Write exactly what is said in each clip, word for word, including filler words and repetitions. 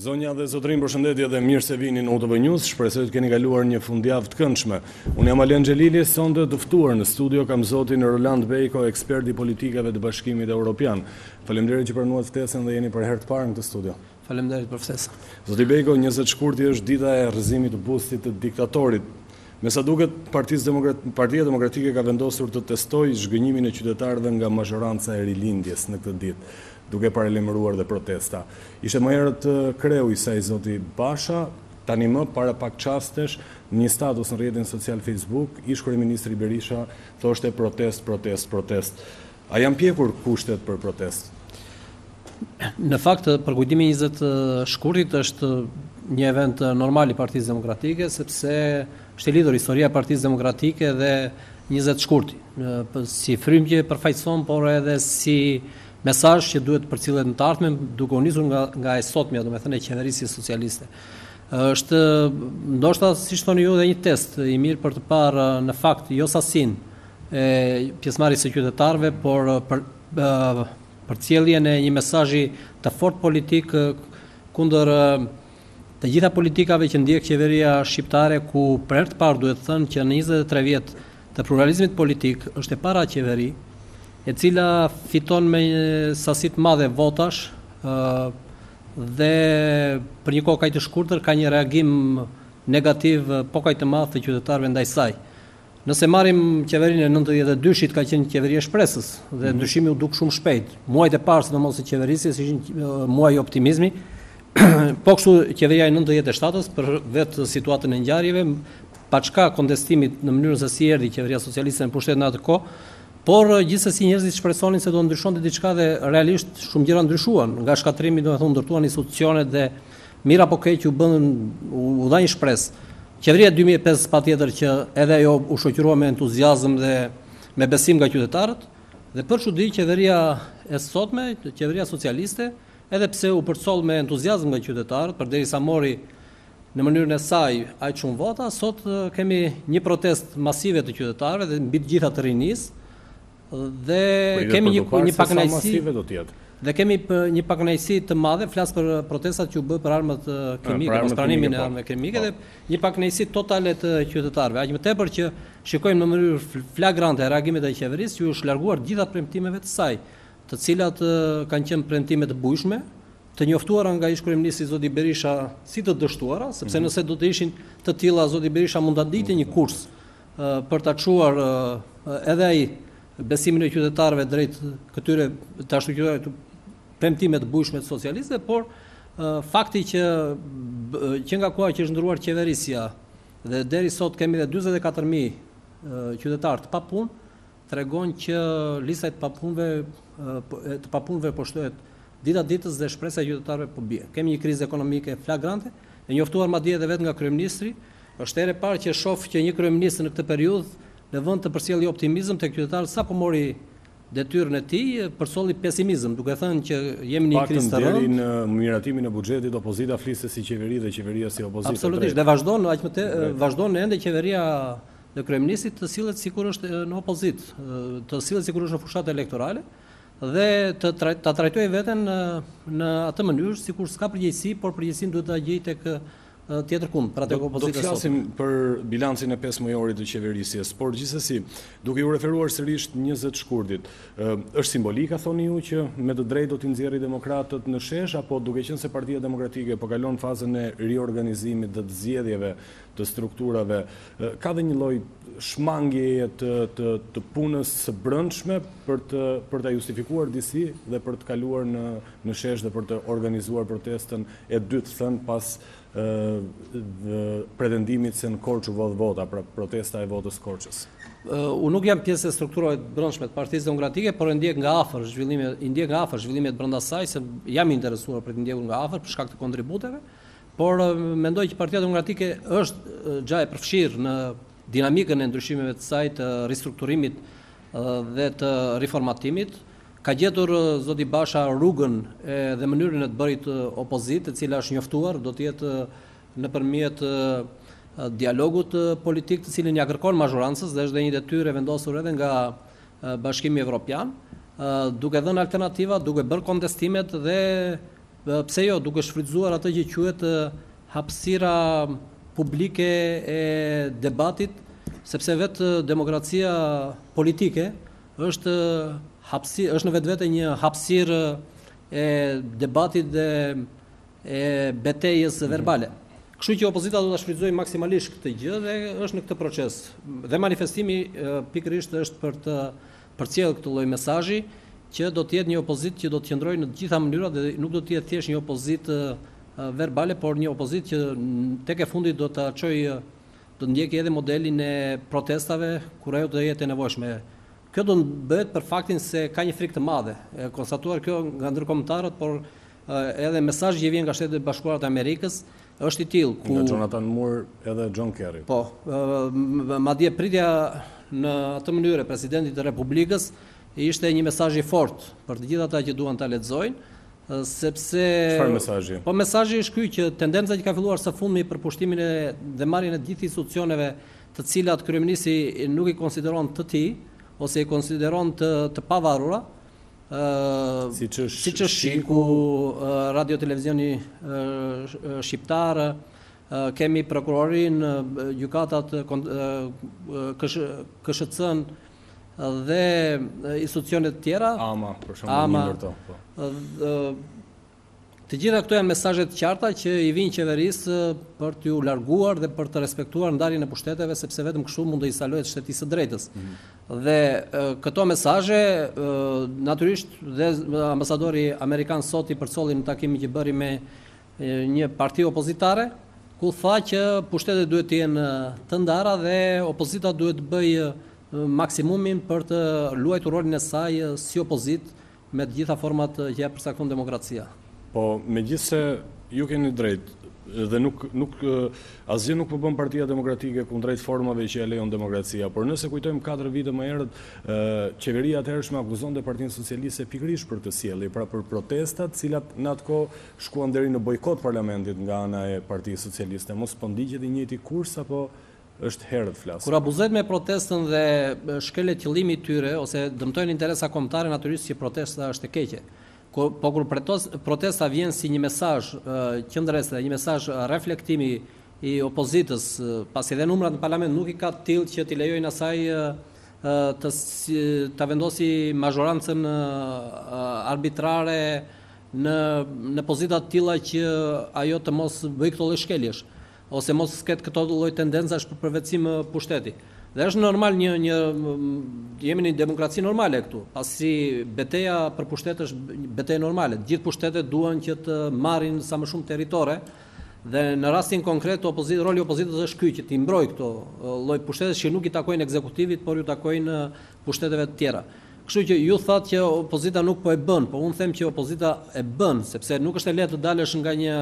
Zonja dhe zotërin, përshëndetje dhe mirë se vini në U T V News. Shpresoj të keni kaluar një fundjavë të këndshme. Unë jam Alen Xhelili, sonte të ftuar në studio kam zotin Roland Bejko, ekspert i politikave të Bashkimit Evropian. Faleminderit që pranuat ftesën dhe jeni për herë të parë në këtë studio. Faleminderit për ftesën. Zoti Bejko, njëzet shkurti është dita e rrëzimit të bustit të diktatorit. Me sa duket, Partia Demokratike ka vendosur të testojë zhgënjimin e qytetarëve nga mazhoranca e rilindjes në këtë ditë, duke paralajmëruar dhe protesta. Ishte më herët kreu i saj zoti Basha, tani më para pak çastesh, një status në rrjetin social Facebook, ish kryeministri Berisha thoshte protest, protest, protest. A janë pjekur kushtet për protest? Në fakt, përkujtimi njëzet shkurtit është një event normal i Partisë Demokratike, sepse është e lidhur historia e Partisë Demokratike dhe njëzet shkurti, si frymje përfaqëson, por edhe si mesazh që duhet përcillet në të ardhmen, duke u nisur nga nga e sotmja, domethënë e qeverisjes socialiste. Është ndoshta, siç thoni ju, edhe një test i mirë për të parë në fakt jo sasin e pjesëmarrjes së qytetarëve, por për përcjelljen e një mesazhi të fortë politik kundër të gjitha politikave që ndjek qeveria shqiptare, ku për herë të parë duhet thënë që në njëzet e tre vjet të pluralizmit politik është e para qeveri, e cila fiton me sasi të madhe votash dhe për një kohë kaq të shkurtër ka një reagim negativ po kaq të madh të qytetarëve ndaj saj. Nëse marrim qeverinë e nëntëdhjetë e dyshit, ka qenë qeveri e shpresës dhe ndryshimi u duk shumë shpejt. Muajt e parë sidomos të qeverisjes ishin muaj optimizmi. Po kështu qeveria e nëntëdhjetë e shtatës për vetë situatën e ngjarjeve, pa çka kontestimit në mënyrën se si erdhi qeveria socialiste në pushtet në atë kohë, por gjithsesi njerëzit shpresonin se do ndryshonte diçka dhe realisht shumë gjëra ndryshuan. Nga shkatrimi, domethënë, ndërtuan institucionet dhe mira po keq u bën u dha një shpresë. Qeveria dy mijë e pesë patjetër që edhe ajo u shoqërua me entuziazëm dhe me besim nga qytetarët, dhe për çudi qeveria e sotme, qeveria socialiste, edhe pse u përcoll me entuziazëm nga qytetarët, përderisa mori në mënyrën e saj aq shumë vota, sot kemi një protestë masive të qytetarëve dhe mbi të gjitha të rinisë. Dhe kemi një një pakënaqësi dhe kemi një pakënaqësi të madhe, flas për protestat që u bë për armët kimike, për pranimin e armëve kimike dhe një pakënaqësi totale të qytetarëve, aq më tepër që shikojmë në mënyrë flagrante reagimet e qeverisë që u është larguar gjitha premtimeve të saj, të cilat kanë qenë premtime të bujshme, të njoftuara nga ish kryeministri zoti Berisha si të dështuara, sepse nëse do të ishin të tilla, zoti Berisha mund ta ndiqte një kurs për ta çuar edhe ai besimin e qytetarëve drejt këtyre të ashtuqytetarëve premtime të bujshme të socialistëve, por uh, fakti që që nga koha që është ndëruar qeverisja dhe deri sot kemi edhe dyzet e katër mijë uh, qytetarë të papunë, tregon që lista e të papunëve uh, të papunëve po shtohet dita ditës dhe shpresa e qytetarëve po bie. Kemi një krizë ekonomike flagrante, e njoftuar madje edhe vetë nga kryeministri. Është herë e parë që shoh që një kryeminist në këtë periudhë në vend të përcjellë optimizëm tek qytetarët, sapo mori detyrën e tij, përsolli pesimizëm, duke thënë që jemi në një krizë të rëndë. Në miratimin e buxhetit opozita fliste si qeveri dhe qeveria si opozitë. Absolutisht, dhe vazhdon aq më te vazhdon ende qeveria e kryeministit të sillet sikur është në opozitë, të sillet sikur është në fushat elektorale dhe të ta trajtojë veten në, në atë mënyrë sikur s'ka përgjegjësi, por përgjegjësinë duhet ta gjejë tek tjetër kund, pra tek opozita. Do të flasim për bilancin e pesë mujorit të qeverisjes, por gjithsesi, duke ju referuar sërish njëzet shkurtit, është simbolika, thoni ju, që me të drejtë do t'i nxjerrë demokratët në shesh, apo duke qenë se Partia Demokratike po kalon fazën e riorganizimit dhe të zgjedhjeve të strukturave, ka dhe një lloj shmangjeje të, të, të punës së brendshme për të për ta justifikuar disi dhe për të kaluar në në shesh dhe për të organizuar protestën e dytë thënë pas Uh, pretendimit se në Korçë vot vota, pra protesta e votës Korçës. Uh, unë nuk jam pjesë e strukturave të brendshme të Partisë Demokratike, por e ndjek nga afër zhvillimet, i ndjek nga afër zhvillimet brenda saj, se jam i interesuar për të ndjekur nga afër për shkak të kontributeve, por uh, mendoj që Partia Demokratike është uh, gja e përfshirë në dinamikën e ndryshimeve të saj, të ristrukturimit uh, dhe të riformatimit. Ka gjetur zoti Basha rrugën dhe mënyrën e të bërit opozitë, e cila është njoftuar, do të jetë nëpërmjet dialogut politik të cilin ja kërkon mazhorancës dhe është dhe një detyrë e vendosur edhe nga Bashkimi Evropian, duke dhënë alternativa, duke bërë kontestimet dhe pse jo, duke shfrytzuar atë që quhet hapësira publike e debatit, sepse vetë demokracia politike është hapësi, është në vetvete një hapësirë e debatit dhe e betejës verbale. Kështu që opozita do ta shfrytëzojë maksimalisht këtë gjë dhe është në këtë proces. Dhe manifestimi pikërisht është për të përcjellë këtë lloj mesazhi që do të jetë një opozitë që do të qëndrojë në të gjitha mënyrat dhe nuk do të jetë thjesht një opozitë verbale, por një opozitë që tek e fundit do ta çojë, do të ndjekë edhe modelin e protestave kur ajo do jetë e nevojshme. Kjo do të bëhet për faktin se ka një frikë të madhe. E konstatuar kjo nga ndërkombëtarët, por edhe mesazhi që vjen nga Shtetet e Bashkuara të Amerikës është i tillë ku nga Jonathan Moore edhe John Kerry. Po, madje pritja në atë mënyrë e presidentit të Republikës ishte një mesazh i fortë për të gjithë ata që duan ta lexojnë, sepse Çfarë mesazhi? Po mesazhi është ky që tendenca që ka filluar së fundmi për pushtimin e dhe marrjen e gjithë institucioneve të cilat kryeministri nuk i konsideron të tij ose i konsideron të, të pavarura, uh, si që si që Shiku, uh, radio televizioni uh, shqiptar, uh, kemi prokurorin, uh, gjykatat, uh, K S C-n dhe uh, institucionet tjera. Ama, për shembull, një ndër to. Po. Uh, uh, Të gjitha këto janë mesazhe të qarta që i vijnë qeverisë për t'u larguar dhe për të respektuar ndarjen e pushteteve, sepse vetëm kështu mund të instalohet shtetisë së drejtës. Mm-hmm. Dhe e, këto mesazhe e, natyrisht dhe ambasadori amerikan sot i përcolli në takimin që bëri me e, një parti opozitare, ku tha që pushtetet duhet të jenë të ndara dhe opozita duhet të bëjë maksimumin për të luajtur rolin e saj si opozitë me të gjitha format që ja përcakton demokracia. Po, megjithse ju keni drejt dhe nuk nuk asgjë nuk po bën Partia Demokratike kundrejt formave që e lejon demokracia, por nëse kujtojmë katër vite më herët, qeveria atëhershme akuzonte Partinë Socialiste pikërisht për të sjellje, pra për protestat, të cilat në atë kohë shkuan deri në bojkot parlamentit nga ana e Partisë Socialiste. Mos po ndigjet i njëjti kurs apo është herët flas. Kur abuzohet me protestën dhe shkelet qëllimi i tyre ose dëmtojnë interesa kombëtare, natyrisht që protesta është e keqe. Po kur protesta vjen si një mesazh qendrës dhe një mesazh reflektimi i opozitës, pasi dhe numrat në parlament nuk i ka të tillë që t'i lejojnë asaj të ta vendosi mazhorancën arbitrare në në pozita të tilla që ajo të mos bëjë këto lloj shkeljesh ose mos ketë këto lloj tendencash për përvetësim pushteti. Dhe është normal një një jemi në një demokraci normale këtu, pasi betejë për pushtetet është betejë normale. Gjithë pushtetet duan që të marrin sa më shumë territore dhe në rastin konkret opozit, roli i opozitës është ky që t'i mbrojë këto lloj pushtetesh që nuk i takojnë ekzekutivit, por ju takojnë pushteteve të tjera. Kështu që ju thatë që opozita nuk po e bën, po unë them që opozita e bën, sepse nuk është e lehtë të dalësh nga një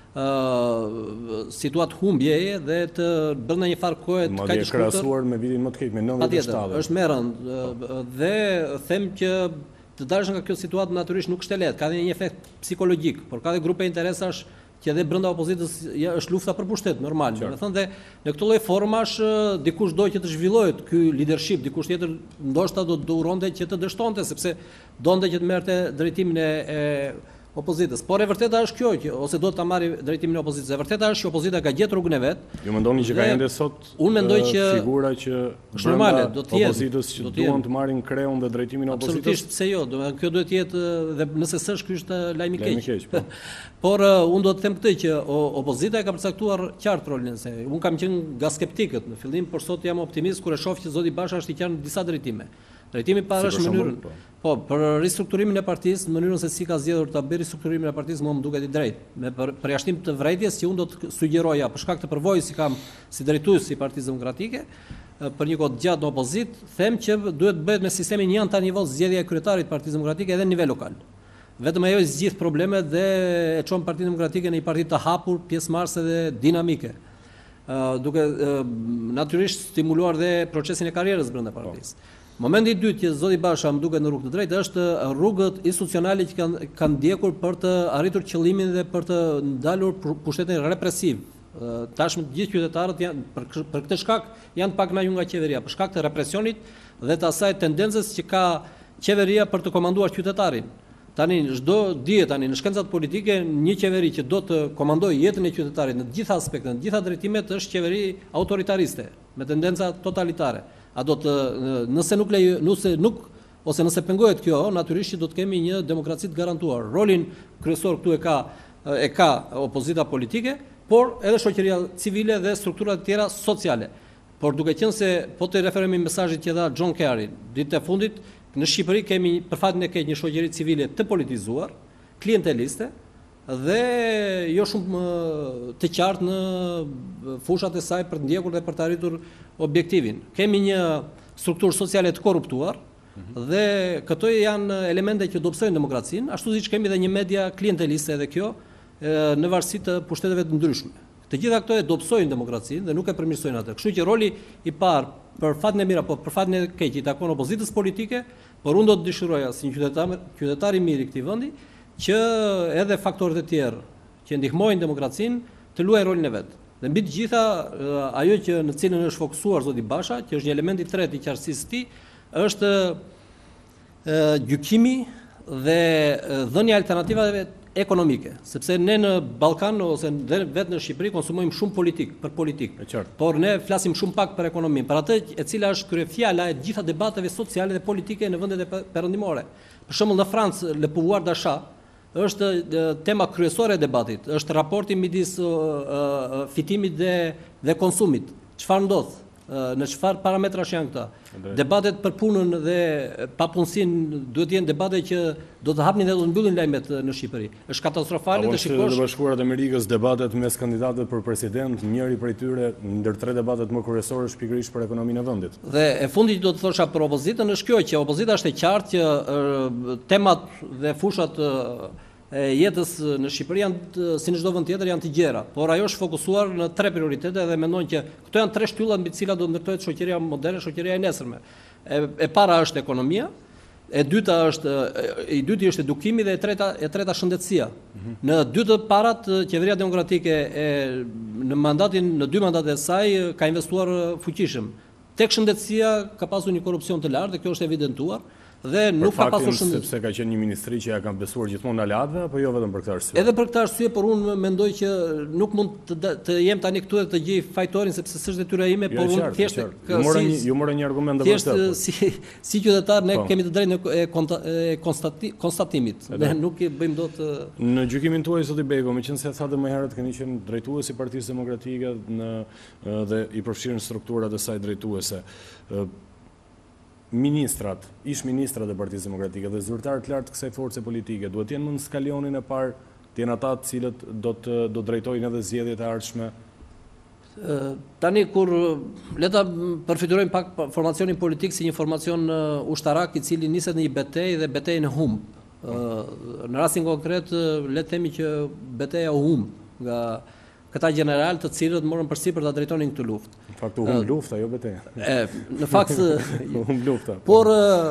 Uh, situatë humbjeje dhe të brenda një farë kohe të kaq të shkurtër. Krahasuar me vitin më të keq me nëntëdhjetë e shtatë. Është më rënd uh, dhe them që të dalësh nga kjo situatë natyrisht nuk është e lehtë, ka dhe një efekt psikologjik, por ka dhe grupe interesash që edhe brenda opozitës ja, është lufta për pushtet normal. Do të thonë dhe në këtë lloj formash dikush do që të zhvillohet ky leadership, dikush tjetër ndoshta do të uronte që të dështonte sepse donte që të merrte drejtimin e, e opozitës. Por e vërteta është kjo që ose do të ta marrë drejtimin e opozitës. E vërteta është që opozita ka gjetur rrugën e vet. Ju mendoni që ka ende sot unë mendoj që figura që është normale, do të jetë opozitës që duan të marrin kreun dhe drejtimin e opozitës? Absolutisht, pse jo, do kjo duhet të jetë dhe nëse s'është ky është lajm i keq. keq po. Por uh, unë do të them këtë që opozita e ka përcaktuar qartë rolin e saj. Unë kam qenë nga skeptikët në fillim, por sot jam optimist kur e shoh që zoti Basha është i qartë në disa drejtime. Drejtimi parë është mënyrën. Po, për ristrukturimin e partisë, në mënyrën se si ka zgjedhur ta bëjë ristrukturimin e partisë, mua më duket i drejtë. Me për, përjashtim të vërejtjes që unë do të sugjeroja për shkak të përvojës që kam si drejtues i Partisë Demokratike, për një kohë të gjatë në opozitë, them që duhet bëhet me sistemin një antar nivell zgjedhja e kryetarit të Partisë Demokratike edhe në nivel lokal. Vetëm ajo zgjidh problemet dhe e çon Partinë Demokratike në një parti të hapur, pjesëmarrëse dhe dinamike. Uh, duke uh, natyrisht stimuluar dhe procesin e karrierës brenda partisë. Momenti i dytë që zoti Basha më duket në rrugë të drejtë është rrugët institucionale që kanë kanë ndjekur për të arritur qëllimin dhe për të ndalur pushtetin represiv. Tashmë të gjithë qytetarët janë për, për këtë shkak janë pak kënaqur nga qeveria, për shkak të represionit dhe të asaj tendencës që ka qeveria për të komanduar qytetarin. Tani çdo dihet tani në shkencat politike një qeveri që do të komandojë jetën e qytetarit në të gjitha aspektet, në të gjitha drejtimet është qeveri autoritariste me tendenca totalitare. A do të nëse nuk lejo, nëse nuk ose nëse pengohet kjo, natyrisht që do të kemi një demokraci të garantuar. Rolin kryesor këtu e ka e ka opozita politike, por edhe shoqëria civile dhe strukturat tjera sociale. Por duke qenë se po të referohemi mesazhit që dha John Kerry ditët e fundit, në Shqipëri kemi për fatin e keq një shoqëri civile të politizuar, klienteliste dhe jo shumë të qartë në fushat e saj për të ndjekur dhe për të arritur objektivin. Kemi një strukturë sociale të korruptuar dhe këto janë elemente që dobësojnë demokracinë, ashtu siç kemi edhe një media klienteliste edhe kjo në varësi të pushteteve të ndryshme. Të gjitha këto e dobësojnë demokracinë dhe nuk e përmirësojnë atë. Kështu që roli i parë për fatin e mirë apo për fatin e keq i takon opozitës politike, por unë do të dëshiroja si një qytetar, qytetar i mirë i këtij vendi që edhe faktorët e tjerë që ndihmojnë demokracinë të luajnë rolin e vet. Dhe mbi të gjitha ajo që në cilën është fokusuar zoti Basha, që është një element i tretë i qartësisë së tij, është gjykimi dhe dhënia alternativave ekonomike, sepse ne në Ballkan ose vetë në Shqipëri konsumojmë shumë politik, për politik. Por ne flasim shumë pak për ekonominë, për atë e cila është kryefjala e gjitha debateve sociale dhe politike në vendet e perëndimore. Për shembull në Francë, le pouvoir d'achat është tema kryesore e debatit, është raporti midis fitimit dhe dhe konsumit. Çfarë ndodh? Në çfarë parametrash janë këta? Debatet për punën dhe papunësinë duhet të jenë debate që do të hapnin dhe do të mbyllin lajmet në Shqipëri. Është katastrofale të shikosh. Në Bashkuarat e Amerikës debatet mes kandidatëve për president, njëri prej tyre ndër tre debatet më kryesorë është pikërisht për ekonominë e vendit. Dhe e fundi që do të thosha për opozitën është kjo, që opozita është e qartë që temat dhe fushat e jetës në Shqipëri janë, si në çdo vend tjetër, janë të gjera, por ajo është fokusuar në tre prioritete dhe mendon që këto janë tre shtyllat mbi të cilat do të ndërtohet shoqëria moderne, shoqëria e nesërme. E, e para është ekonomia, e dyta është i dyti është edukimi dhe e treta e treta shëndetësia. Mm-hmm. Në dy të parat qeveria demokratike e në mandatin në dy mandatet e saj ka investuar fuqishëm. Tek shëndetësia ka pasur një korrupsion të lartë dhe kjo është evidentuar. Dhe nuk ka pasur shëndet. Sepse ka qenë një ministri që ja kanë besuar gjithmonë aleatëve, apo jo vetëm për këtë arsye? Edhe për këtë arsye, por unë mendoj që nuk mund të, të jem tani këtu dhe të gjej fajtorin, sepse s'është detyra ime, por unë thjesht ju morë një ju morë një argument thjesht si si qytetar ne kemi të drejtën e konstati, konstatimit. Ne nuk i bëjmë dot në gjykimin tuaj zoti Beko, meqense thatë më herët keni qenë drejtuesi i Partisë Demokratike në dhe i përfshirën strukturat e saj drejtuese. Ministrat, ish ministrat e Partisë Demokratike dhe zyrtarët të lartë të kësaj force politike duhet të jenë në skalionin e parë, të jenë ata të cilët do të do drejtojnë edhe zgjedhjet e ardhshme. Tani kur le ta përfitojmë pak formacionin politik si një formacion ushtarak i cili niset në një betejë dhe betejën e humb. Në rastin konkret le të themi që betejë u humb nga këta general të cilët morën përsipër ta drejtonin këtë luftë. Në fakt u humb lufta, jo betejë. Në fakt u humb lufta. Por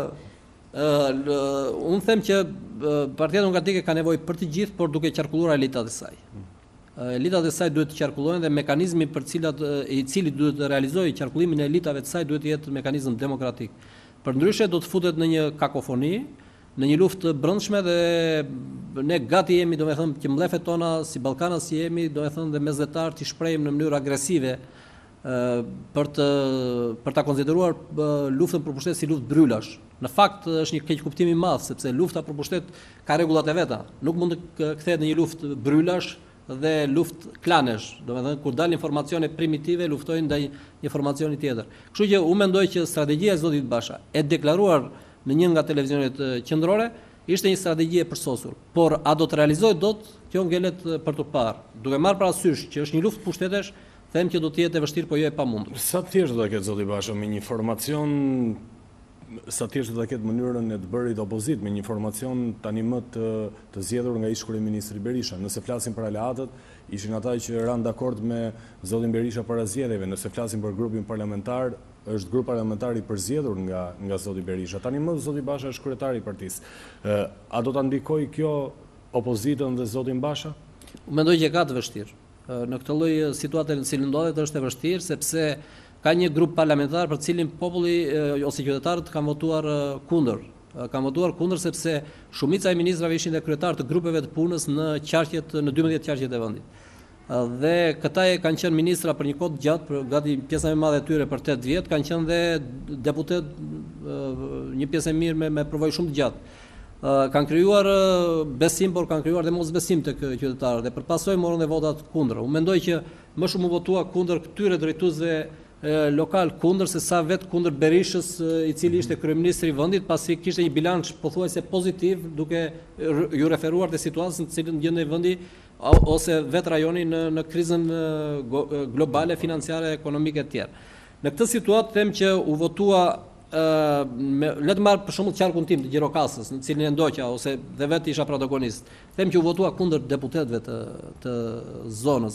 unë them që Partia Demokratike ka nevojë për të gjithë, por duke qarkulluar elitat e saj. Elitat e saj duhet të qarkullojnë dhe mekanizmi për cilat i cili duhet të realizojë qarkullimin e elitave të saj duhet të jetë mekanizëm demokratik. Përndryshe do të futet në një kakofoni, në një luftë brendshme dhe ne gati jemi, do me thënë, që mlefet tona si Ballkanas si jemi, do me thënë, dhe mesdhetar të shprehim në mënyrë agresive për të për ta konsideruar luftën për pushtet si luftë brylash. Në fakt është një keq kuptim i madh, sepse lufta për pushtet ka rregullat e veta. Nuk mund të kthehet në një luftë brylash dhe luftë klanesh. Do me thënë, kur dalin informacione primitive, luftojnë ndaj një formacioni tjetër. Kështu që unë mendoj që strategjia e zotit Basha e deklaruar në një nga televizionet qendrore ishte një strategji e përsosur, por a do të realizohet dot, kjo ngelet për të parë. Duke marrë parasysh që është një luftë pushtetesh, them që do të jetë e vështirë, po jo e pamundur. Sa të thjeshtë do të ketë zoti Basha me një formacion, sa të thjeshtë do të ketë mënyrën e të bërit opozit me një formacion tani më të, të zgjedhur nga ish kryeministri Berisha. Nëse flasim për aleatët, ishin ata që ranë dakord me zotin Berisha para zgjedhjeve. Nëse flasim për grupin parlamentar, është grup parlamentar i përzgjedhur nga nga zoti Berisha. Tani më zoti Basha është kryetari i partisë. A do ta ndikojë kjo opozitën dhe zotin Basha? Unë mendoj që ka të vështirë. Në këtë lloj situate në cilën ndodhet është e vështirë sepse ka një grup parlamentar për cilin populli ose qytetarët kanë votuar kundër. Kam votuar kundër sepse shumica e ministrave ishin dhe kryetarë të grupeve të punës në qarqet në dymbëdhjetë qarqet e vendit. Dhe këta e kanë qenë ministra për një kohë të gjatë, për gati pjesa më e madhe e tyre për tetë vjet, kanë qenë dhe deputet një pjesë e mirë me, me përvojë shumë të gjatë. Kanë krijuar besim, por kanë krijuar dhe mosbesim tek qytetarët dhe përpasoj morën dhe votat kundër. Unë mendoj që më shumë u votua kundër këtyre drejtuesve lokal kundër se sa vetë kundër Berishës, i cili ishte kryeministri i vendit, pasi kishte një bilanç pothuajse pozitiv, duke ju referuar te situatës në të cilën gjendej vendi ose vetë rajoni në, në krizën globale, financiare, ekonomike e tjerë. Në këtë situatë them që u votua Uh, me, le të marr për shembull qarkun tim të Gjirokastës, në cilin e ndoqa ose dhe vetë isha protagonist. Them që u votua kundër deputetëve të, të zonës.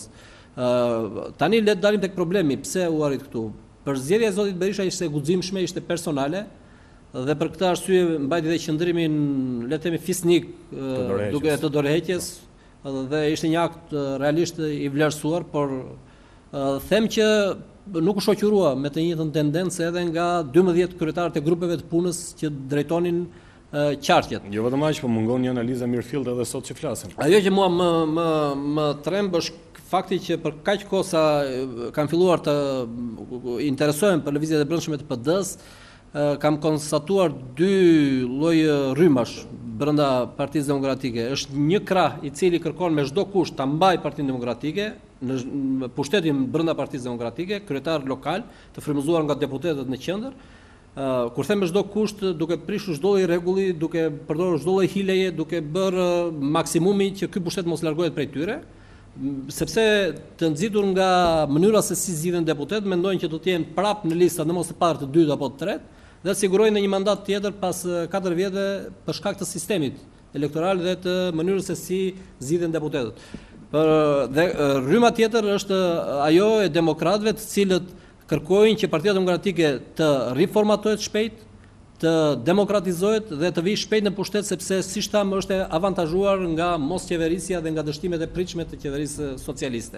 Uh, tani le të dalim tek problemi, pse u arrit këtu? Përzgjedhja e zotit Berisha ishte guximshme, ishte personale dhe për këtë arsye mbajti dhe qëndrimin, le të themi fisnik, uh, duke të dorëheqjes dhe ishte një akt uh, realisht i vlerësuar, por uh, them që nuk u shoqërua me të njëjtën tendencë edhe nga dymbëdhjetë kryetarët e grupeve të punës që drejtonin uh, qarqet. Jo vetëm aq, po mungon një analizë mirëfillt edhe sot që flasim. Ajo që mua më më më tremb është fakti që për kaq kohë sa kanë filluar të interesohen për lëvizjet e brendshme të P D-s, uh, kam konstatuar dy lloje rrymash brenda Partisë Demokratike. Është një krah i cili kërkon me çdo kusht ta mbajë Partinë Demokratike në pushtetin brenda Partisë Demokratike, kryetar lokal të frymëzuar nga deputetët në qendër, uh, kur them me çdo kusht, duke prishur çdo lloj rregulli, duke përdorur çdo lloj hileje, duke bërë maksimumi që ky pushtet mos largohet prej tyre, sepse të nxitur nga mënyra se si zgjidhen deputet, mendojnë që do të jenë prapë në lista në mos të parë, të dytë apo të tretë, dhe sigurojnë një mandat tjetër pas katër vjetëve për shkak të sistemit elektoral dhe të mënyrës se si zgjidhen deputetët. Për dhe rryma tjetër është ajo e demokratëve, të cilët kërkojnë që Partia Demokratike të riformatohet shpejt, të demokratizohet dhe të vijë shpejt në pushtet, sepse siç tham është avantazhuar nga mosqeverisja dhe nga dështimet e pritshme të qeverisë socialiste.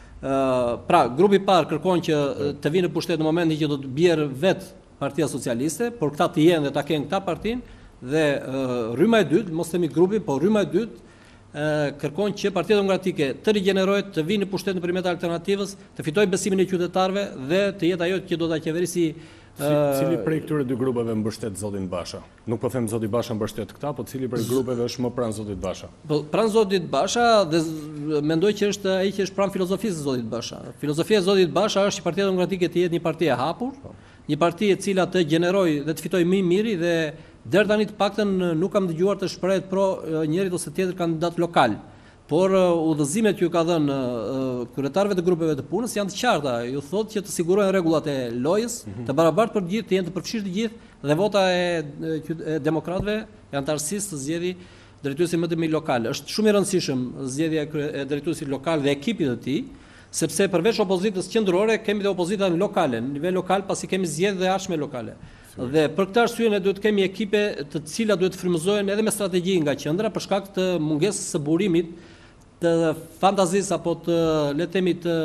Pra, grupi i parë kërkon që të vinë në pushtet në momentin që do të bjerë vetë Partia Socialiste, por këta të jenë dhe ta kenë këta partinë, dhe rryma e dytë, mos themi grupi, po rryma e dytë kërkon që Partia Demokratike të rigjenerohet, të vinë në pushtet nëpërmjet alternativës, të fitojë besimin e qytetarëve dhe të jetë ajo që do ta qeverisi. Cili prej këtyre dy grupeve mbështet zotin Basha? Nuk po them zoti Basha mbështet këta, po cili prej grupeve është më pranë zotit Basha? Po pranë zotit Basha, dhe mendoj që është ai që është pranë filozofisë së zotit Basha. Filozofia e zotit Basha është që Partia Demokratike të jetë një parti e hapur, një parti e cila të gjenerojë dhe të fitojë më miri, dhe deri tani të paktën nuk kam dëgjuar të shprehet pro njërit ose tjetër kandidat lokal. Por udhëzimet që ju ka dhënë kryetarëve të grupeve të punës janë të qarta. Ju thotë që të sigurojnë rregullat e lojës, mm-hmm. të barabartë për gjithë, të jenë të përfshirë të gjithë, dhe vota e, e demokratëve janë të arsyesë të zgjedhë drejtuesin më të mirë lokal. Është shumë i rëndësishëm zgjedhja e drejtuesit lokal dhe ekipit të tij, sepse përveç opozitës qendrore kemi dhe opozitën lokale, në nivel lokal, pasi kemi zgjedhje dhe ardhshme lokale. Dhe për këtë arsye ne duhet të kemi ekipe të cilat duhet të frymëzohen edhe me strategji nga qendra për shkak të mungesës së burimit të fantazisë apo të le të themi të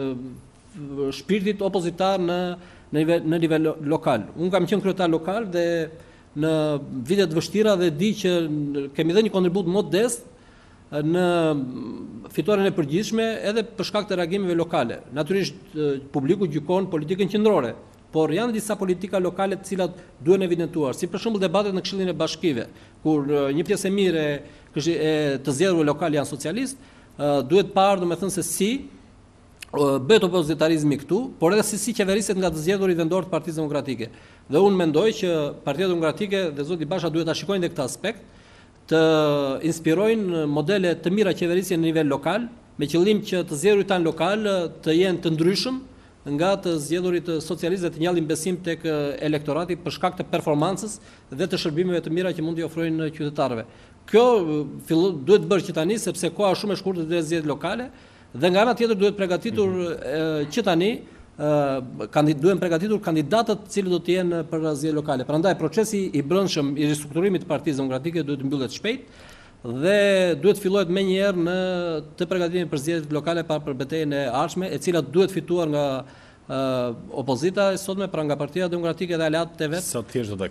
shpirtit opozitar në në nivel, në nivel lokal. Unë kam qenë kryetar lokal dhe në vite të vështira dhe di që kemi dhënë një kontribut modest në fitoren e përgjithshme edhe për shkak të reagimeve lokale. Natyrisht publiku gjykon politikën qendrore, por janë disa politika lokale të cilat duhen evidentuar, si për shembull debatet në Këshillin e Bashkive, kur një pjesë e mirë e të zgjedhurve lokal janë socialist, duhet parë domethënë se si bëhet opozitarizmi këtu, por edhe si si qeveriset nga të zgjedhurit vendor të Partisë Demokratike. Dhe unë mendoj që Partia Demokratike dhe zoti Basha duhet ta shikojnë këtë aspekt, të inspirojnë modele të mira qeverisje në nivel lokal, me qëllim që të zgjedhurit tanë lokal të jenë të ndryshëm nga të zgjedhurit socialistë, të njallin besim tek elektorati për shkak të performancës dhe të shërbimeve të mira që mund t'i ofrojnë qytetarëve. Kjo fillu, duhet bërë që tani, sepse koha shumë e shkurtër dhe zgjedhjet lokale, dhe nga ana tjetër duhet përgatitur mm-hmm. që tani uh, duhen përgatitur kandidatët cilë do të jenë për zgjedhjet lokale. Prandaj procesi i brendshëm i ristrukturimit të Partisë Demokratike duhet të mbyllet shpejt dhe duhet fillohet menjëherë në të përgatimin për zgjedhjet lokale pa për betejën e ardhshme, e cila duhet fituar nga uh, opozita e sotme, pra nga Partia Demokratike dhe aleatët e vet. Sa thjesht do ta ketë?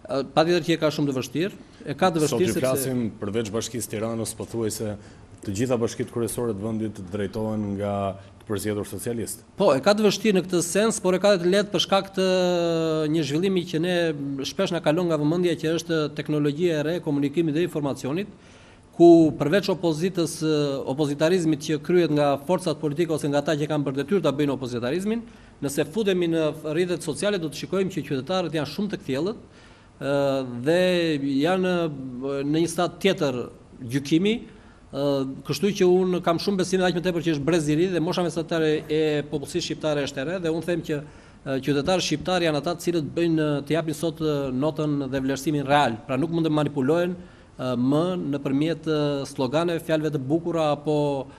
Patjetër që e ka shumë të vështirë, e ka të vështirë sepse sepse sot flasim përveç Bashkisë Tiranës, pothuajse të gjitha bashkitë kryesore të vendit drejtohen nga të përzgjedhur socialistë. Po, e ka të vështirë në këtë sens, por e ka të lehtë për shkak të një zhvillimi që ne shpesh na kalon nga vëmendja, që është teknologjia e re, komunikimit dhe informacionit, ku përveç opozitës, opozitarizmit që kryhet nga forcat politike ose nga ata që kanë për detyrë ta bëjnë opozitarizmin, nëse futemi në rrjetet sociale do të shikojmë që qytetarët janë shumë të kthjellët dhe janë në një stad tjetër gjykimi, kështu që unë kam shumë besim aq më tepër që është brez i ri dhe mosha mesatare e popullsisë shqiptare është e re, dhe unë them që qytetarët shqiptar janë ata të cilët bëjnë të japin sot notën dhe vlerësimin real, pra nuk mund të manipulohen më nëpërmjet sloganeve, fjalëve të bukura apo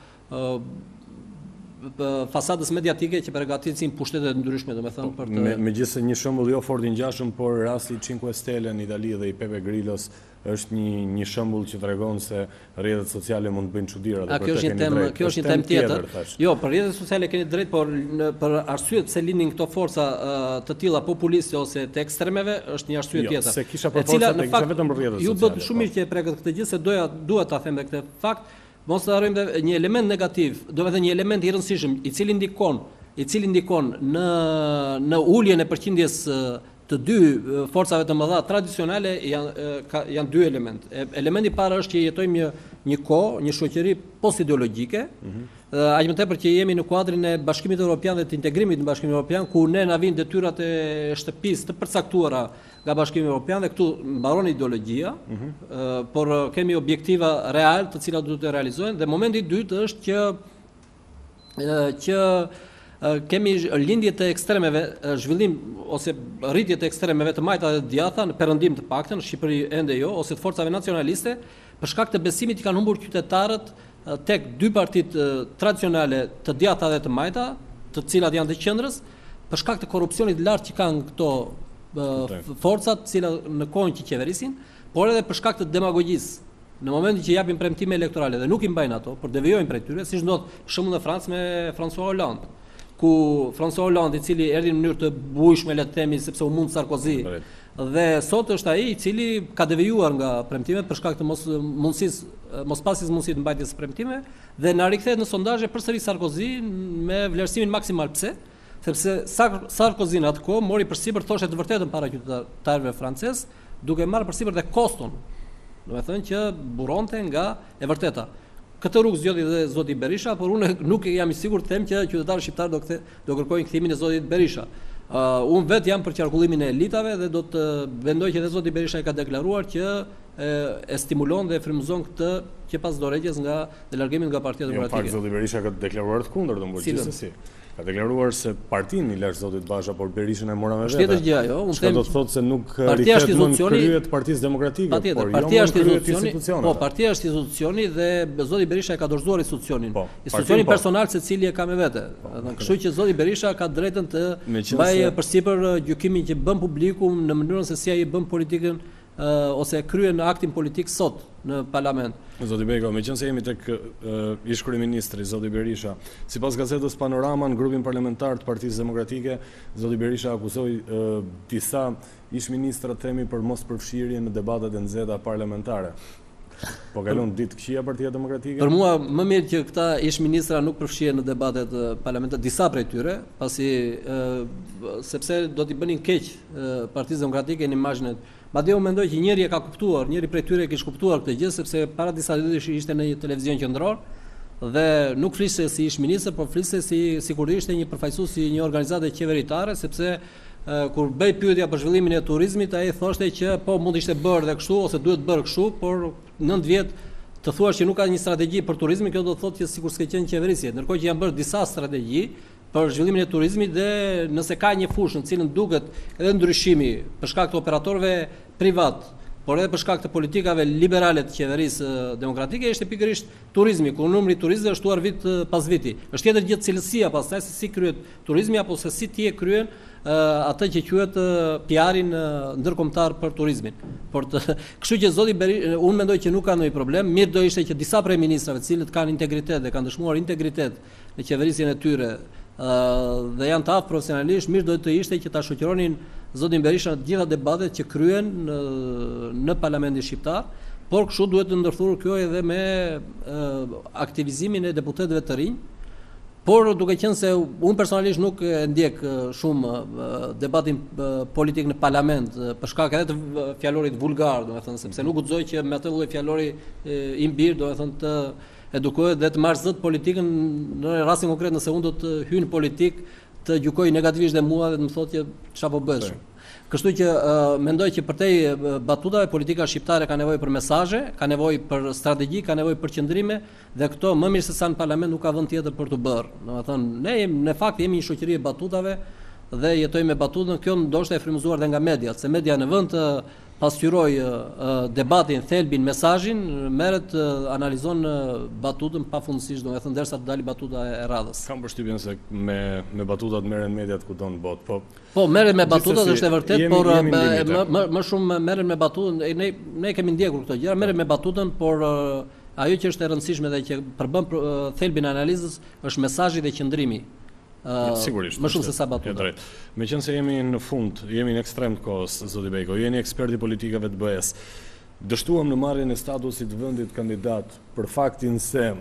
fasadës mediatike që përgatitin pushtete të ndryshme, domethënë për të Megjithëse një shembull jo fort i ngjashëm, por rasti i Cinque Stelle në Itali dhe i Pepe Grillos është një një shembull që tregon se rrjetet sociale mund të bëjnë çuditëra dhe për të keni drejt. Kjo është një temë tjetër. Jo, për rrjetet sociale keni drejt, por në, për arsye pse lindin këto forca uh, të tilla populiste ose të ekstremeve është një arsye jo, tjetër. Se kisha për forca, të kisha vetëm për rrjetet sociale. Ju bët shumë mirë që e prekët këtë gjë, se doja dua ta them këtë fakt. Mos të harrojmë dhe një element negativ, do të thënë një element i rëndësishëm, i cili ndikon, i cili ndikon në në uljen e përqindjes të dy forcave të mëdha tradicionale janë ka, janë dy element. Elementi i parë është që jetojmë një një kohë, një shoqëri post-ideologjike, mm-hmm. aq më tepër që jemi në kuadrin e Bashkimit Evropian dhe të integrimit në Bashkimin Evropian, ku ne na vijnë detyrat e shtëpisë të përcaktuara nga Bashkimi Evropian dhe këtu mbaron ideologjia, mm-hmm. uh, por kemi objektiva real të cilat duhet të realizohen, dhe momenti i dytë është që uh, që uh, kemi lindje të ekstremeve, uh, zhvillim ose rritje të ekstremeve të majta dhe të djatha në perëndim të paktën, në Shqipëri ende jo, ose të forcave nacionaliste, për shkak të besimit që kanë humbur qytetarët uh, tek dy partitë uh, tradicionale të djatha dhe të majta, të cilat janë të qendrës, për shkak të korrupsionit të lartë që kanë këto forcat cilat në kohën që qeverisin, por edhe për shkak të demagogjisë. Në momentin që japin premtime elektorale dhe nuk i mbajnë ato, por devijojnë prej tyre, siç ndodh për shembull në Francë me François Hollande, ku François Hollande, i cili erdhi në mënyrë të bujshme, le të themi, sepse u mund Sarkozy, dhe sot është ai i cili ka devijuar nga premtimet për shkak të mos mundësisë, mos pasjes mundësi të mbajtjes së premtimeve, dhe na rikthehet në sondazhe përsëri Sarkozy me vlerësimin maksimal. Pse? Sepse Sarkozy në atë kohë mori përsipër, thoshte të vërtetën para qytetarëve francez, duke marrë përsipër dhe koston. Do të thënë që burronte nga e vërteta. Këtë rrugë zgjodhi dhe zoti Berisha, por unë nuk jam i sigurt të them që qytetarët shqiptar do kthe, do kërkojnë kthimin e zotit Berisha. Uh, unë vetë jam për qarkullimin e elitave dhe do të vendoj që dhe zoti Berisha e ka deklaruar që e, e stimulon dhe e frymëzon këtë që pas dorëheqjes nga dhe largimin nga Partia Demokratike. Jo, pak zoti Berisha ka deklaruar të kundërt, domosdoshmë gjithsesi. Ka deklaruar se partinë i lash zotit Basha, por Berishën e mora me vete. Tjetër gjë, jo, unë them. Do të thotë se nuk rritet më në krye të Partisë Demokratike, por jo partia është institucioni. Po, partia është institucioni dhe zoti Berisha e ka dorëzuar institucionin. Po, institucionin po. Personal secili e ka me vete. Po, kështu që zoti Berisha ka drejtën të mbajë se... përsipër gjykimin që bën publiku në mënyrën se si ai bën politikën Uh, ose kryen aktin politik sot në parlament. Zoti Beko, meqense jemi tek uh, ish kryeministri zoti Berisha, sipas gazetës Panorama, në grupin parlamentar të Partisë Demokratike, zoti Berisha akuzoi uh, disa ish ministra themi për mos përfshirje në debatet e nxehta parlamentare. Po kalon ditë këqija Partia Demokratike? Për mua më mirë që këta ish ministra nuk përfshihen në debatet parlamentare, disa prej tyre, pasi uh, sepse do t'i bënin keq uh, Partisë Demokratike në imazhin e Madje unë mendoj që njëri e ka kuptuar, njëri prej tyre e kishte kuptuar këtë gjë, sepse para disa ditësh ishte në një televizion qendror dhe nuk fliste si ish ministër, por fliste si sikur ishte një përfaqësues i një organizate qeveritare, sepse uh, kur bëi pyetja për zhvillimin e turizmit, ai thoshte që po mund ishte bërë dhe kështu ose duhet bërë kështu, por nëntë vjet të thuash që nuk ka një strategji për turizmin, kjo do të thotë që sikur s'ka qenë qeverisje, ndërkohë që janë bërë disa strategji për zhvillimin e turizmit dhe nëse ka një fushë në cilën duket edhe ndryshimi për shkak të operatorëve privat, por edhe për shkak të politikave liberale të qeverisë demokratike, ishte pikërisht turizmi, ku numri i turistëve është shtuar vit pas viti. Është tjetër gjë cilësia pastaj se si kryhet turizmi apo se si ti e kryen uh, atë që quhet uh, P R-in uh, ndërkombëtar për turizmin. Por të, kështu që zoti Berisha, unë mendoj që nuk ka ndonjë problem, mirë do ishte që disa prej ministrave, të cilët kanë integritet dhe kanë dëshmuar integritet në qeverisjen e tyre dhe janë të aftë profesionalisht, mirë do të ishte që ta shoqëronin zotin Berisha në të gjitha debatet që kryen në, në Parlamentin Shqiptar, por kështu duhet të ndërthurë kjo edhe me uh, aktivizimin e deputetëve të rinj, por duke qenë se unë personalisht nuk e ndjek shumë uh, debatin uh, politik në parlament, uh, për shkak edhe të fjalorit vulgar, do të thënë, sepse nuk guxoj që me atë lloj fjalori uh, i mbir, do të thënë, të edukohet dhe të marrë zët politikën në rastin konkret nëse unë do të hyj në politik të gjykoj negativisht dhe mua dhe të më thotë që çfarë po bësh. Kështu që uh, mendoj që përtej batutave politika shqiptare ka nevojë për mesazhe, ka nevojë për strategji, ka nevojë për qëndrime dhe këto më mirë se sa në parlament nuk ka vend tjetër për të bërë. Domethënë ne në fakt jemi një shoqëri e batutave dhe jetojmë me batutën, kjo ndoshta e frymëzuar dhe nga media, se media në vend të pasqyroj uh, debatin, thelbin, mesazhin, merret uh, analizon uh, batutën pafundësisht, domethënë derisa të dalë batuta e radhës. Kam përshtypjen se me me batutat merren mediat kudo në botë, po. Po merren me batutat është e vërtet, por jemi më, më më shumë merren me batutën, ne ne kemi ndjekur këto gjëra, merren me batutën, por uh, ajo që është e rëndësishme dhe që përbën uh, thelbin e analizës është mesazhi dhe qëndrimi. Uh, Sigurisht. Më shumë se sa batuta. Meqense jemi në fund, jemi në ekstrem të kohës, zoti Bejko, jeni eksperti politikave të B E-s. Dështuam në marrjen e statusit të vendit kandidat për faktin se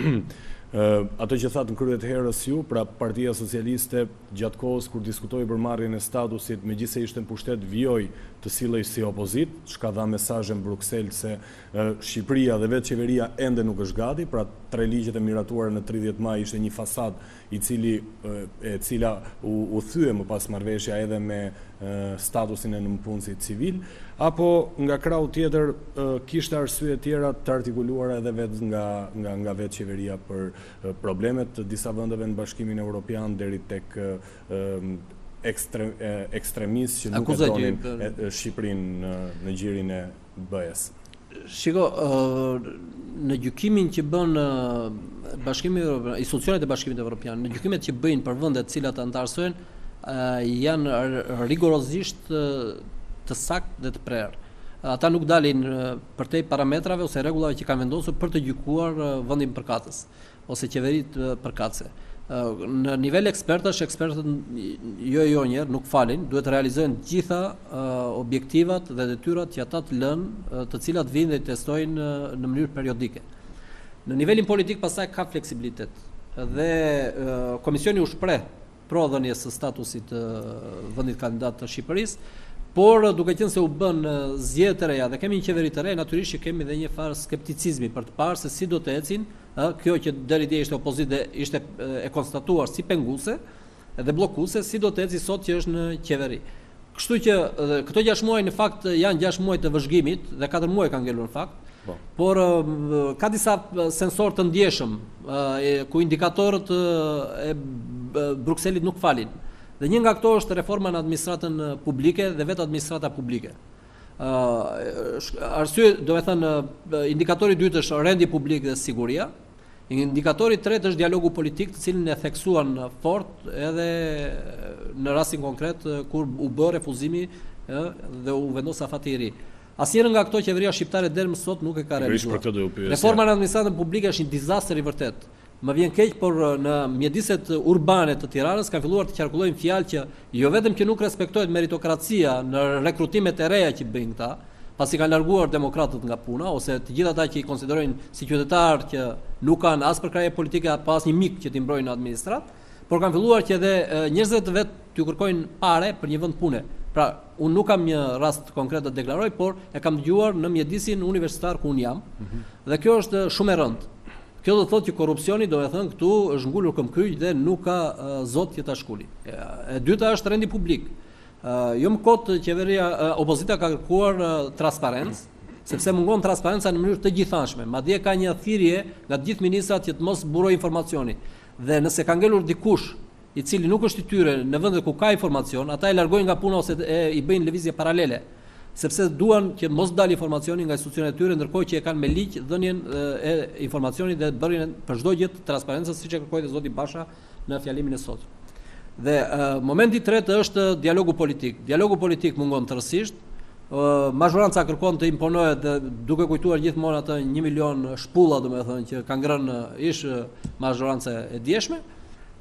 Uh, ato që thatë në kryet herës ju, pra Partia Socialiste gjatë kohës kur diskutoi për marrjen e statusit, megjithëse ishte në pushtet, vjoj të sillej si opozit, çka dha mesazhe në Bruksel se uh, Shqipëria dhe vetë qeveria ende nuk është gati, pra tre ligjet e miratuara në tridhjetë maj ishte një fasad i cili uh, e cila u, u thye më pas marrëveshja edhe me uh, statusin e nënpunësit civil, apo nga krau tjetër uh, kishte arsye tjera të artikuluara edhe vetë nga nga nga vetë qeveria për uh, problemet të disa vendeve në Bashkimin Evropian deri tek uh, ekstre, uh, ekstremistë që nuk e donin Shqipërinë në, në gjirin e B E-s. Shiko, uh, në gjykimin që bën uh, Bashkimi Evropian, institucionet e Bashkimit Evropian, në gjykimet që bëjnë për vendet të cilat antarësojnë, uh, janë rigorozisht uh, të sakt dhe të prerë. Ata nuk dalin përtej parametrave ose rregullave që kanë vendosur për të gjykuar vendin përkatës ose qeveritë përkatëse. Në nivel ekspertash, ekspertët jo jo njerë nuk falin, duhet të realizojnë gjitha objektivat dhe detyrat që ata të lënë, të cilat vinë dhe testojnë në mënyrë periodike. Në nivelin politik pastaj ka fleksibilitet dhe komisioni u shpreh pro dhënies së statusit të vendit kandidat të Shqipërisë. Por duke qenë se u bën zgjedhje të reja dhe kemi një qeveri të re, natyrisht që kemi edhe një farë skepticizmi për të parë se si do të ecin, kjo që deri dje ishte opozit dhe ishte e konstatuar si penguese dhe bllokuese, si do të eci sot që është në qeveri. Kështu që këto gjashtë muaj në fakt janë gjashtë muaj të vëzhgimit dhe katër muaj kanë ngelur në fakt. Bo. Por ka disa sensor të ndjeshëm ku indikatorët e Brukselit nuk falin. Dhe një nga këto është reforma në administratën publike dhe vetë administrata publike. Uh, arsye, do me thënë, indikatori dytë është rendi publik dhe siguria, indikatori tretë është dialogu politik, të cilin e theksuan fort edhe në rastin konkret kur u bë refuzimi eh, dhe u vendos afati i ri. Asnjëra nga këto qeveria shqiptare deri më sot nuk e ka realizuar. Reforma në administratën publike është një dizastër i vërtet. Më vjen keq, por në mjediset urbane të Tiranës kanë filluar të qarkullojnë fjalë që jo vetëm që nuk respektohet meritokracia në rekrutimet e reja që bëjnë këta, pasi kanë larguar demokratët nga puna ose të gjithë ata që i konsiderojnë si qytetarë që nuk kanë as përkraje politike apo as një mik që t'i mbrojnë në administrat, por kanë filluar që edhe njerëzit vetë t'ju kërkojnë pare për një vend pune. Pra, unë nuk kam një rast konkret të deklaroj, por e kam dëgjuar në mjedisin universitar ku unë jam, mm-hmm. dhe kjo është shumë e rëndë. Kjo do të thotë që korrupsioni, do të thënë, këtu është ngulur këmbkryq dhe nuk ka uh, zot që ta shkuli. E dyta është rendi publik. Uh, jo më kot qeveria uh, opozita ka kërkuar uh, transparencë, sepse mungon transparenca në mënyrë të gjithanshme. Madje ka një thirrje nga të gjithë ministrat që të mos burojë informacioni. Dhe nëse ka ngelur dikush i cili nuk është i tyre në vende ku ka informacion, ata e largojnë nga puna ose e, i bëjnë lëvizje paralele, sepse duan që mos dalë informacioni nga institucionet e tyre, ndërkohë që e kanë me ligj dhënien e informacionit dhe bërjen për çdo gjë të transparencës, siç e kërkoi dhe zoti Basha në fjalimin e sot. Dhe uh, momenti i tretë është dialogu politik. Dialogu politik mungon tërësisht. Uh, Mazhoranca kërkon të imponohet dhe duke kujtuar gjithmonë atë një milion shpulla, domethënë që kanë ngrënë ish mazhoranca e djeshme.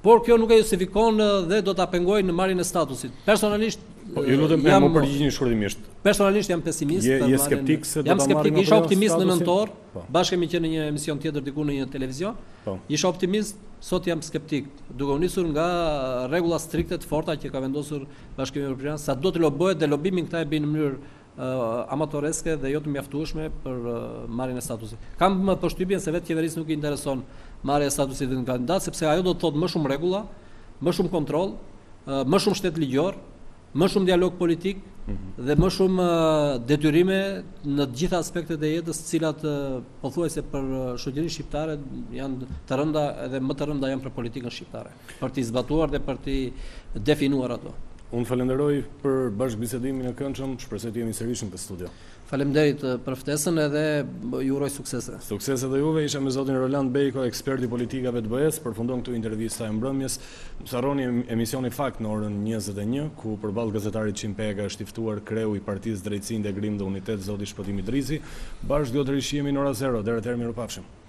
por kjo nuk e justifikon dhe do ta pengojë në marrjen e statusit. Personalisht po, ju lutem jam më përgjigjeni shkurtimisht. Personalisht jam pesimist. Je, je skeptik se do ta marrim? Jam skeptik, isha optimist në nëntor, bashkë kemi qenë në një emision tjetër diku në një televizion. Po. Isha optimist, sot jam skeptik, duke u nisur nga rregulla strikte të forta që ka vendosur Bashkimi Evropian, sa do të lobohet dhe lobimin këta e bëjnë në mënyrë uh, amatoreske dhe jo të mjaftueshme për uh, marrjen e statusit. Kam më përshtypjen se vetë qeverisë nuk i intereson marrja e statusit të kandidat, sepse ajo do të thotë më shumë rregulla, më shumë kontroll, uh, më shumë shtet ligjor, më shumë dialog politik mm-hmm. dhe më shumë uh, detyrime në të gjitha aspektet e jetës, të cilat uh, pothuajse për uh, shoqërinë shqiptare janë të rënda edhe më të rënda janë për politikën shqiptare, për t'i zbatuar dhe për t'i definuar ato. Unë falenderoj për bashkëbisedimin e këndshëm, shpresoj të jemi sërish në studio. Faleminderit për ftesën edhe ju uroj suksese. Suksese dhe juve, isha me zotin Roland Bejko, eksperti politikave të B E S, përfundon këtu intervista e mbrëmjes. Mos harroni emisioni Fakt në orën njëzet e një, ku përballë gazetarit Çim Pega është i ftuar kreu i Partisë Drejtësi, Integrim dhe Unitet, zoti Shpëtim Idrizi. Bashkë do të rishihemi në orën zero. Deri atëherë, mirupafshim.